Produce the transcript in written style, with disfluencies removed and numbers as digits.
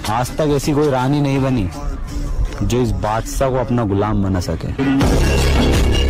आज तक ऐसी कोई रानी नहीं बनी जो इस बादशाह को अपना गुलाम बना सके।